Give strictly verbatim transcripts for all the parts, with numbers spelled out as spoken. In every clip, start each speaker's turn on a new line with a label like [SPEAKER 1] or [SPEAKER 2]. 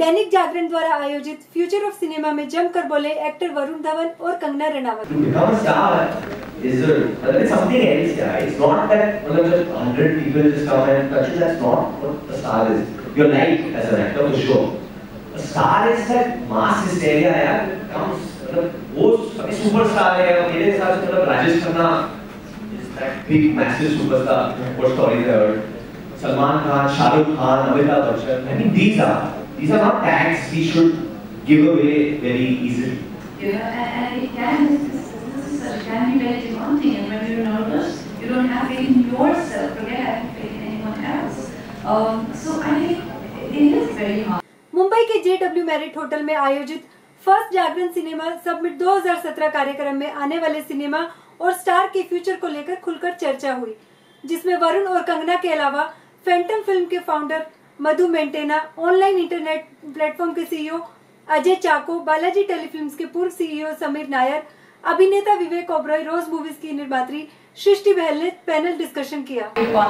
[SPEAKER 1] दैनिक जागरण द्वारा आयोजित future of cinema में जमकर बोले एक्टर वरुण धवन और Kangana Ranaut.
[SPEAKER 2] Is a, it's something else, yeah. It's not that well, just one hundred people just come and touch you. That's not what a star is. You're like as an actor for sure. A star is that mass hysteria, yeah. It comes, वो अभी superstar है. मेरे हिसाब से मतलब Rajesh Khanna is that big massive superstar. What stories I heard? Salman Khan, Shah Rukh Khan, Amitabh Bachchan. I mean these are these are not tags we should give away very easily.
[SPEAKER 3] Yeah, and it can. It can be very demanding, and when you're nervous, you don't have faith in yourself, forget having faith in anyone else. Um, so I think it is very hard.
[SPEAKER 1] Mumbai के J W merit hotel में आयोजित first जागरण cinema submit दो हज़ार सत्रह कार्यक्रम में आने वाले सिनेमा और स्टार के फ्यूचर को लेकर खुलकर चर्चा हुई, जिसमें वरुण और कंगना के अलावा फैंटम फिल्म के founder Madhu Mantena, online internet platform के सीईओ अजय चाको, बालाजी टेलीफिल्म्स के पूर्व सीईओ समीर नायर, अभिनेता विवेक ओबरॉय, रोज मूवीज की निर्मात्री सृष्टि बहल ने पैनल डिस्कशन किया।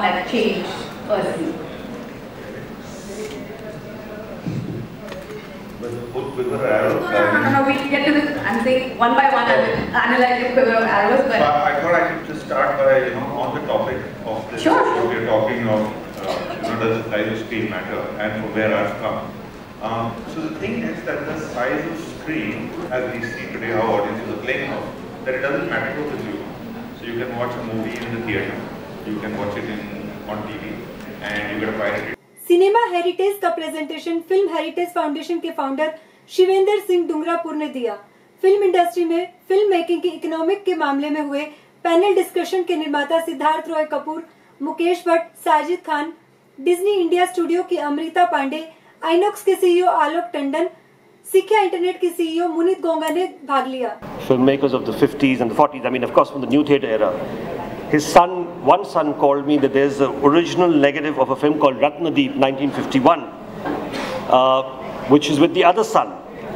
[SPEAKER 4] Quiver arrow.
[SPEAKER 3] No, no, no, no, we'll get to this. I'm saying one by one, I'll analyze the quiver of arrows. But
[SPEAKER 4] I thought I could just start by, you know, on the topic of this.
[SPEAKER 3] Sure.
[SPEAKER 4] What we're talking of, uh, you know, does the size of screen matter and from where I've come. Um, so the thing is that the size of screen, as we see today how audiences are playing now, that it doesn't matter for consumer. So you can watch a movie in the theater, you can watch it in on T V, and you get a pirate.
[SPEAKER 1] Cinema heritage का presentation film heritage foundation के founder Shivendra Singh Dungarpur ने दिया। Film industry में film making की economic के मामले में हुए पैनल डिस्कशन के निर्माता Siddharth Roy Kapur, Mukesh Bhatt, Sajid Khan, Disney India studio की अमृता पांडे, आइनॉक्स के सीईओ आलोक टंडन, सिक्या इंटरनेट के सीईओ मुनीत गोंगा ने भाग लिया।
[SPEAKER 5] Filmmakers of the fifties and the forties, I mean, of course, from the new theatre era. His son, one son called me that there's an original negative of a film called Ratnadeep, nineteen fifty-one, uh, which is with the other son.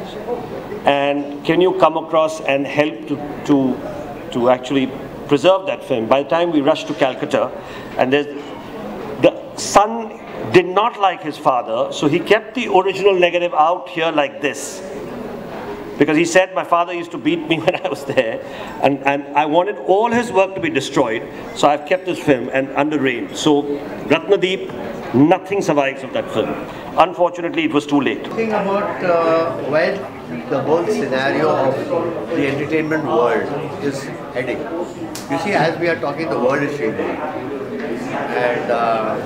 [SPEAKER 5] And can you come across and help to, to, to actually preserve that film? By the time we rushed to Calcutta, and there's, the son did not like his father, so he kept the original negative out here like this. Because he said my father used to beat me when I was there, and, and I wanted all his work to be destroyed, so I've kept this film and under rain. So Ratnadeep, nothing survives of that film. Unfortunately, it was too late.
[SPEAKER 6] Talking about uh, where the whole scenario of the entertainment world is heading. You see, as we are talking, the world is changing, and uh,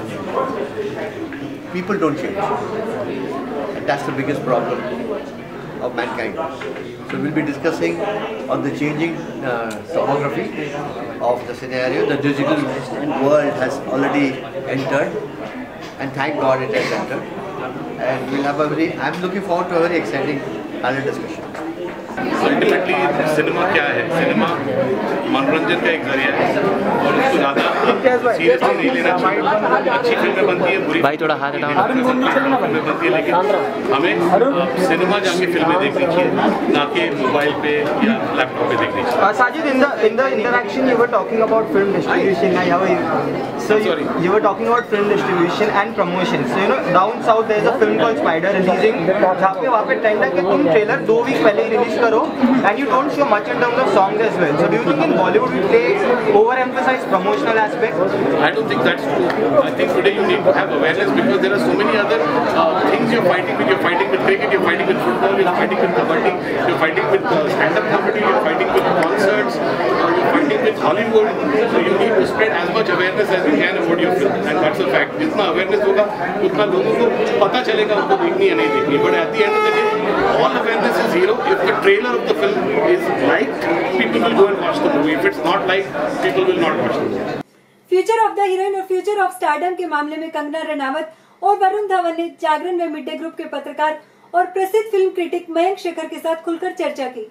[SPEAKER 6] people don't change, and that's the biggest problem of mankind. So we'll be discussing on the changing uh, topography of the scenario. The digital world has already entered, and thank God it has entered. And we'll have a very, I'm looking forward to a very exciting panel discussion.
[SPEAKER 4] Ultimately cinema क्या है? Cinema मनोरंजन का एक जरिया है और उसको ज़्यादा सीरियसली नहीं लेना चाहिए। अच्छी फिल्में बनती है, बुरी भाई थोड़ा हाथ हटाओ फिल्में बनती है, लेकिन हमें सिनेमा जाके फिल्में देखनी चाहिए, ना कि मोबाइल पे या लैपटॉप पे देखनी चाहिए।
[SPEAKER 7] Sajid, in the in the interaction you were talking about film distribution. Hi, how are you? So you, you were talking about film distribution and promotion. So you know down south there is a film called Spider releasing. जहाँ पे वहाँ पे trend है कि तुम trailer दो week पहले ही रिलीज करो and you don't show much in terms of songs as well. So do you think in Bollywood we play overemphasize promotional aspects?
[SPEAKER 4] I don't think that's true. I think today you need to have awareness because there are so many other uh, things you're fighting with. You're fighting with cricket, you're fighting with football, you're fighting with kabaddi, you're fighting with uh, stand-up comedy, you're fighting with concerts, uh, you're fighting with Hollywood. So you need to spread as much awareness as you can about your film, and that's a fact. जितना awareness होगा, उतना लोगों को पता चलेगा उनको देखनी है नहीं देखनी. But at the end of the day, all awareness is zero. If the trailer of the film is liked, people will go and watch the movie. If it's not liked, people will not watch the movie.
[SPEAKER 1] Future of the heroine और future of stardom के मामले में कंगना रनावत और वरुण धवन ने जागरण में mid day group के पत्रकार और प्रसिद्ध फिल्म क्रिटिक मयंक शेखर के साथ खुलकर चर्चा की।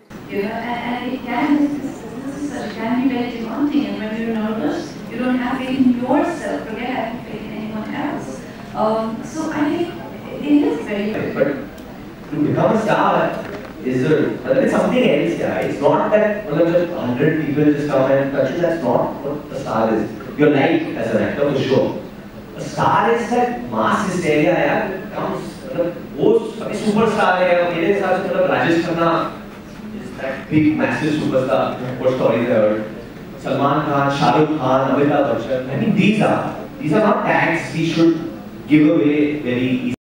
[SPEAKER 2] To become a star is a, it's something else, yeah. It's not that well, just one hundred people just come and touch you. That's not what a star is. You're like as an actor for sure. A star is that mass hysteria, yeah. It comes, वो superstar है, मेरे हिसाब से मतलब Rajesh Khanna is that big massive superstar. What stories I heard? Salman Khan, Shah Rukh Khan, Amitabh Bachchan. I mean, these are these are not tags we should give away very easily.